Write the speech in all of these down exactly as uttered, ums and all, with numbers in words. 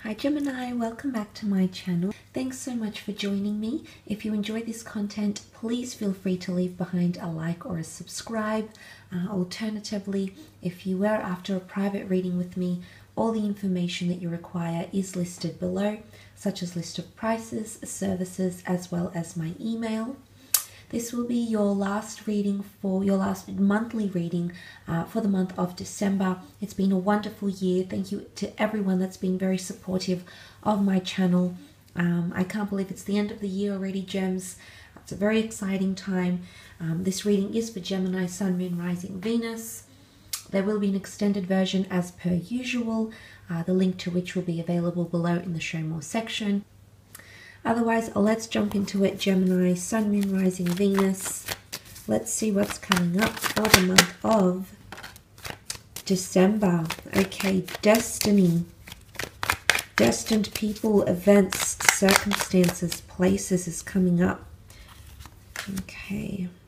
Hi Gemini, welcome back to my channel. Thanks so much for joining me. If you enjoy this content, please feel free to leave behind a like or a subscribe. Uh, alternatively, if you were after a private reading with me, all the information that you require is listed below, such as list of prices, services, as well as my email. This will be your last reading for your last monthly reading uh, for the month of December. It's been a wonderful year. Thank you to everyone that's been very supportive of my channel. Um, I can't believe it's the end of the year already, Gems. It's a very exciting time. Um, this reading is for Gemini, Sun, Moon, Rising, Venus. There will be an extended version as per usual, uh, the link to which will be available below in the Show More section. Otherwise, let's jump into it. Gemini, Sun, Moon, Rising, Venus. Let's see what's coming up for the month of December. Okay, destiny. Destined people, events, circumstances, places is coming up. Okay.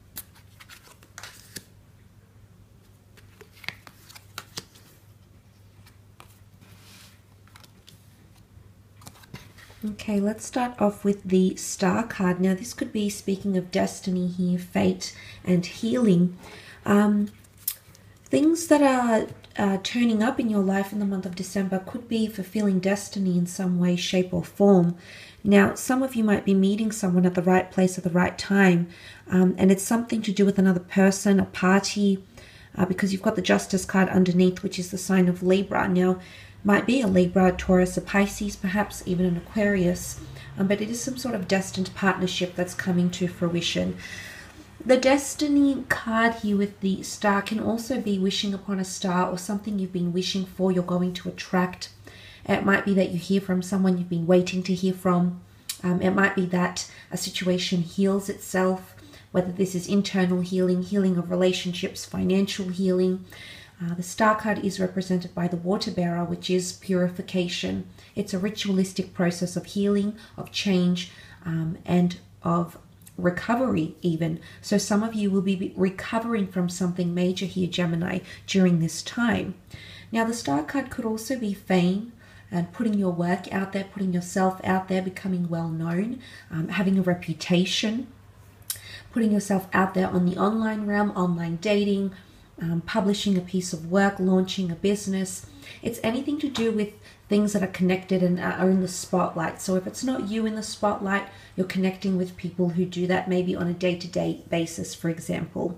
Okay, let's start off with the Star card. Now, this could be speaking of destiny here, fate, and healing. Um, things that are uh, turning up in your life in the month of December could be fulfilling destiny in some way, shape, or form. Now, some of you might be meeting someone at the right place at the right time, um, and it's something to do with another person, a party, uh, because you've got the Justice card underneath, which is the sign of Libra. Now, might be a Libra, Taurus, a Pisces, perhaps even an Aquarius, um, but it is some sort of destined partnership that's coming to fruition. The Destiny card here with the Star can also be wishing upon a star or something you've been wishing for, you're going to attract. It might be that you hear from someone you've been waiting to hear from. Um, it might be that a situation heals itself, whether this is internal healing, healing of relationships, financial healing. Uh, the Star card is represented by the Water Bearer, which is purification. It's a ritualistic process of healing, of change, um, and of recovery even. So some of you will be recovering from something major here, Gemini, during this time. Now, the Star card could also be fame and putting your work out there, putting yourself out there, becoming well known, um, having a reputation, putting yourself out there on the online realm, online dating, Um, publishing a piece of work, launching a business. It's anything to do with things that are connected and are in the spotlight. So if it's not you in the spotlight, you're connecting with people who do that maybe on a day-to-day basis, for example.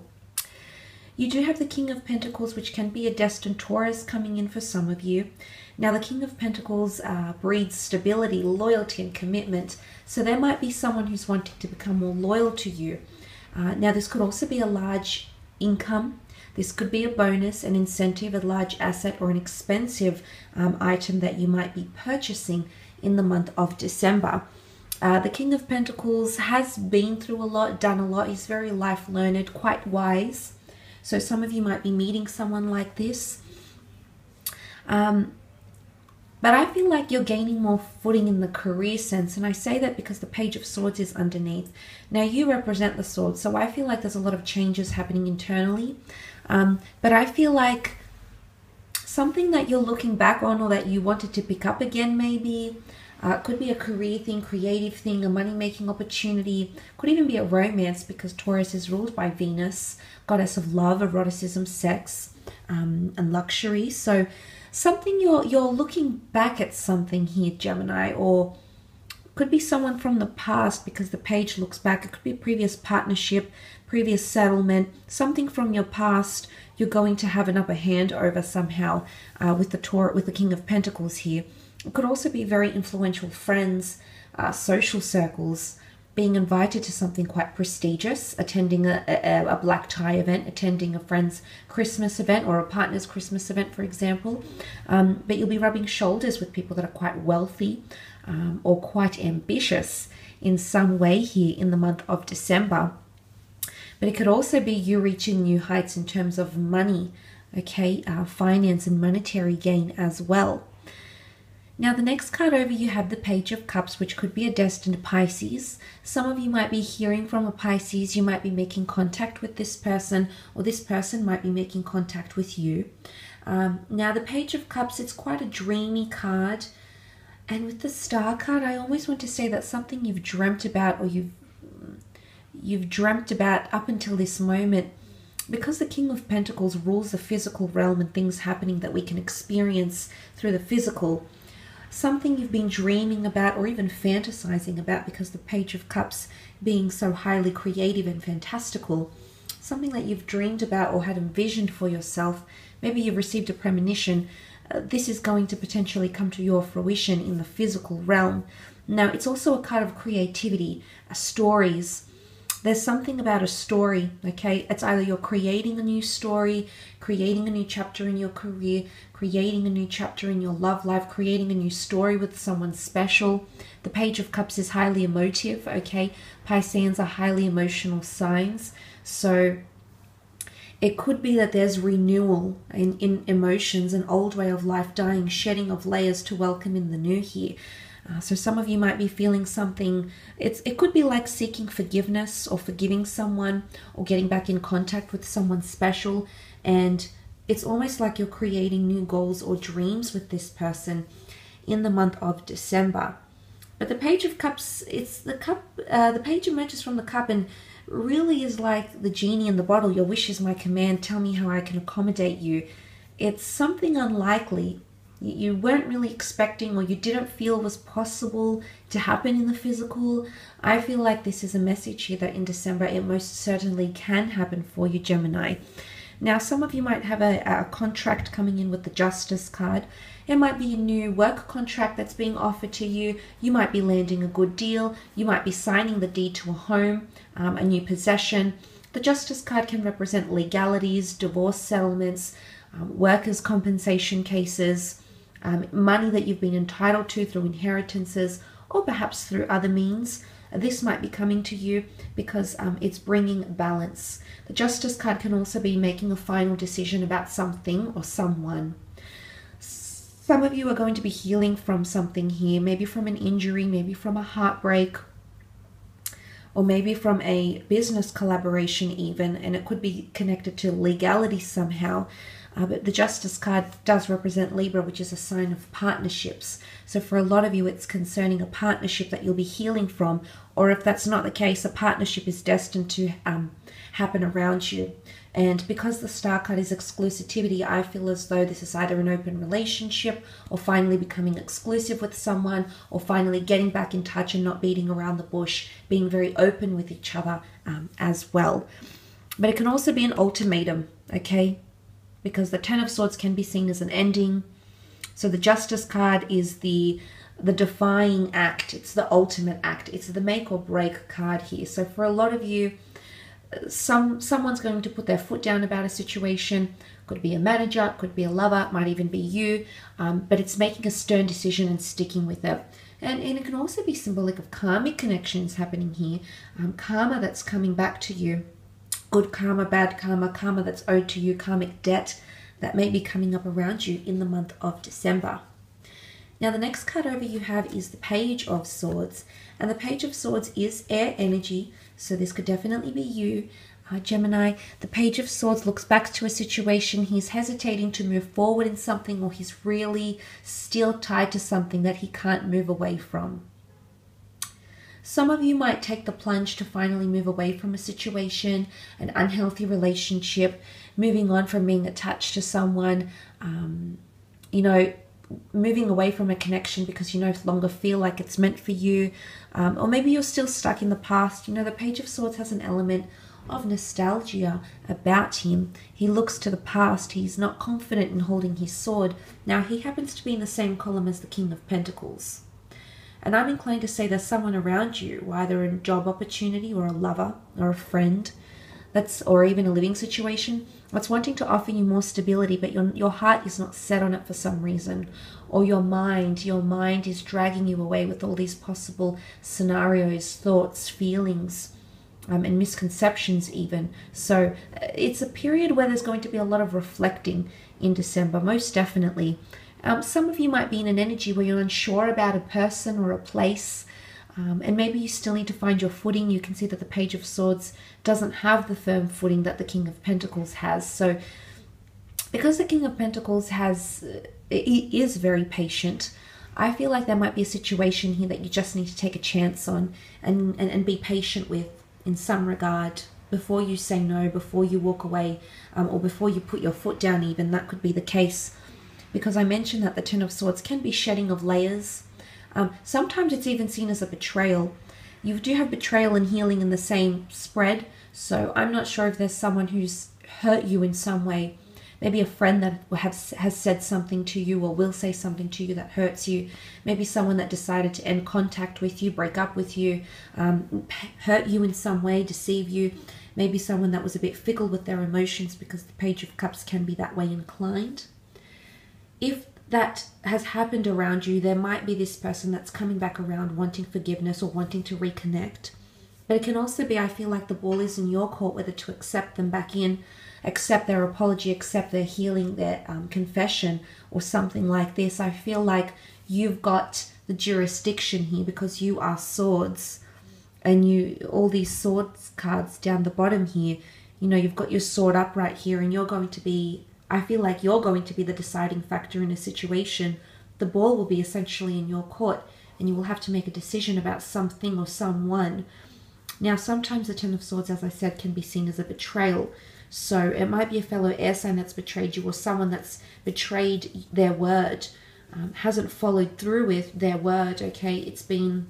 You do have the King of Pentacles, which can be a destined Taurus coming in for some of you. Now, the King of Pentacles uh, breeds stability, loyalty, and commitment. So there might be someone who's wanting to become more loyal to you. Uh, now, this could also be a large income. This could be a bonus, an incentive, a large asset, or an expensive um, item that you might be purchasing in the month of December. Uh, the King of Pentacles has been through a lot, done a lot. He's very life-learned, quite wise. So some of you might be meeting someone like this. Um, but I feel like you're gaining more footing in the career sense. And I say that because the Page of Swords is underneath. Now, you represent the sword. So I feel like there's a lot of changes happening internally. Um, but I feel like something that you're looking back on or that you wanted to pick up again maybe. Uh, could be a career thing, creative thing, a money-making opportunity. Could even be a romance because Taurus is ruled by Venus, goddess of love, eroticism, sex, um, and luxury. So something you're, you're looking back at something here, Gemini, or could be someone from the past because the page looks back. It could be a previous partnership, previous settlement, something from your past you're going to have an upper hand over somehow uh, with the Taurus, with the King of Pentacles here. It could also be very influential friends, uh, social circles, being invited to something quite prestigious, attending a, a, a black tie event, attending a friend's Christmas event or a partner's Christmas event, for example. Um, but you'll be rubbing shoulders with people that are quite wealthy um, or quite ambitious in some way here in the month of December. But it could also be you reaching new heights in terms of money, okay, uh, finance and monetary gain as well. Now, the next card over, you have the Page of Cups, which could be a destined Pisces. Some of you might be hearing from a Pisces. You might be making contact with this person, or this person might be making contact with you. Um, now, the Page of Cups, it's quite a dreamy card. And with the Star card, I almost want to say that something you've dreamt about, or you've you've dreamt about up until this moment, because the King of Pentacles rules the physical realm and things happening that we can experience through the physical, something you've been dreaming about or even fantasizing about, because the Page of Cups being so highly creative and fantastical, something that you've dreamed about or had envisioned for yourself. Maybe you've received a premonition. Uh, this is going to potentially come to your fruition in the physical realm. Now, it's also a card of creativity, uh, stories. There's something about a story, okay? It's either you're creating a new story, creating a new chapter in your career, creating a new chapter in your love life, creating a new story with someone special. The Page of Cups is highly emotive, okay? Pisceans are highly emotional signs. So it could be that there's renewal in, in emotions, an old way of life dying, shedding of layers to welcome in the new here. Uh, so some of you might be feeling something. It's it could be like seeking forgiveness or forgiving someone or getting back in contact with someone special. And it's almost like you're creating new goals or dreams with this person in the month of December. But the Page of Cups, it's the cup, uh, the page emerges from the cup and really is like the genie in the bottle. Your wish is my command. Tell me how I can accommodate you. It's something unlikely you weren't really expecting, or you didn't feel was possible to happen in the physical. I feel like this is a message here that in December it most certainly can happen for you, Gemini. Now, some of you might have a, a contract coming in with the Justice card. It might be a new work contract that's being offered to you. You might be landing a good deal. You might be signing the deed to a home, um, a new possession. The Justice card can represent legalities, divorce settlements, um, workers' compensation cases, um, money that you've been entitled to through inheritances or perhaps through other means. This might be coming to you because um, it's bringing balance. The Justice card can also be making a final decision about something or someone. Some of you are going to be healing from something here, maybe from an injury, maybe from a heartbreak, or maybe from a business collaboration even, and it could be connected to legality somehow. Uh, but the Justice card does represent Libra, which is a sign of partnerships. So for a lot of you, it's concerning a partnership that you'll be healing from, or if that's not the case, a partnership is destined to um, happen around you. And because the Star card is exclusivity, I feel as though this is either an open relationship or finally becoming exclusive with someone, or finally getting back in touch and not beating around the bush, being very open with each other um, as well. But it can also be an ultimatum, okay? Because the Ten of Swords can be seen as an ending. So the Justice card is the the defying act. It's the ultimate act. It's the make or break card here. So for a lot of you, some someone's going to put their foot down about a situation. Could be a manager, could be a lover, might even be you. Um, but it's making a stern decision and sticking with it. And, and it can also be symbolic of karmic connections happening here. Um, karma that's coming back to you. Good karma, bad karma, karma that's owed to you, karmic debt that may be coming up around you in the month of December. Now, the next card over you have is the Page of Swords. And the Page of Swords is air energy, so this could definitely be you, uh, Gemini. The Page of Swords looks back to a situation. He's hesitating to move forward in something, or he's really still tied to something that he can't move away from. Some of you might take the plunge to finally move away from a situation, an unhealthy relationship, moving on from being attached to someone, um, you know, moving away from a connection because you no longer feel like it's meant for you. Um, or maybe you're still stuck in the past. You know, the Page of Swords has an element of nostalgia about him. He looks to the past. He's not confident in holding his sword. Now, he happens to be in the same column as the King of Pentacles. And I'm inclined to say there's someone around you, either a job opportunity or a lover or a friend, that's or even a living situation, that's wanting to offer you more stability, but your, your heart is not set on it for some reason. Or your mind, your mind is dragging you away with all these possible scenarios, thoughts, feelings, um, and misconceptions even. So uh, it's a period where there's going to be a lot of reflecting in December, most definitely. Um, some of you might be in an energy where you're unsure about a person or a place, um, and maybe you still need to find your footing. You can see that the Page of Swords doesn't have the firm footing that the King of Pentacles has. So because the King of Pentacles has, uh, he is very patient, I feel like there might be a situation here that you just need to take a chance on and, and, and be patient with in some regard before you say no, before you walk away, um, or before you put your foot down even. That could be the case. Because I mentioned that the Ten of Swords can be shedding of layers. Um, sometimes it's even seen as a betrayal. You do have betrayal and healing in the same spread. So I'm not sure if there's someone who's hurt you in some way. Maybe a friend that has, has said something to you or will say something to you that hurts you. Maybe someone that decided to end contact with you, break up with you, um, hurt you in some way, deceive you. Maybe someone that was a bit fickle with their emotions, because the Page of Cups can be that way inclined. If that has happened around you, there might be this person that's coming back around wanting forgiveness or wanting to reconnect. But it can also be, I feel like the ball is in your court, whether to accept them back in, accept their apology, accept their healing, their um, confession, or something like this. I feel like you've got the jurisdiction here because you are swords, and you, all these swords cards down the bottom here, you know, you've got your sword up right here, and you're going to be, I feel like you're going to be the deciding factor in a situation. The ball will be essentially in your court, and you will have to make a decision about something or someone. Now, sometimes the Ten of Swords, as I said, can be seen as a betrayal. So it might be a fellow air sign that's betrayed you, or someone that's betrayed their word, um, hasn't followed through with their word, okay? It's been...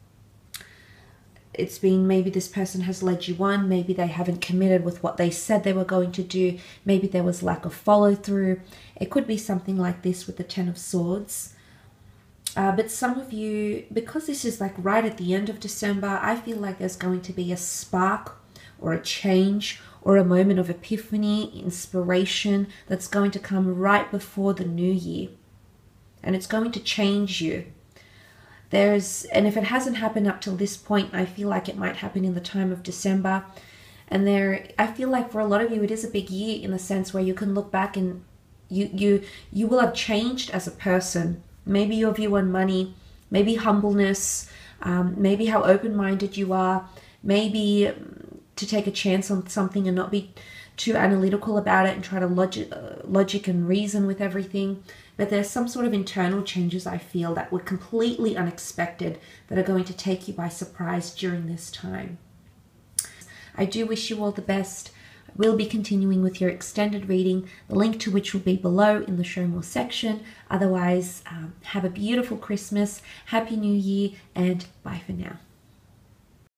It's been maybe this person has led you on, maybe they haven't committed with what they said they were going to do, maybe there was lack of follow through. It could be something like this with the Ten of Swords. Uh, but some of you, because this is like right at the end of December, I feel like there's going to be a spark or a change or a moment of epiphany, inspiration that's going to come right before the new year. And it's going to change you. There's, and if it hasn't happened up till this point, I feel like it might happen in the time of December. And there, I feel like for a lot of you, it is a big year in the sense where you can look back and you you you will have changed as a person. Maybe your view on money, maybe humbleness, um, maybe how open-minded you are, maybe to take a chance on something and not be too analytical about it and try to logic, uh, logic and reason with everything. But there's some sort of internal changes, I feel, that were completely unexpected, that are going to take you by surprise during this time. I do wish you all the best. I will be continuing with your extended reading, the link to which will be below in the show more section. Otherwise, um, have a beautiful Christmas, Happy New Year, and bye for now.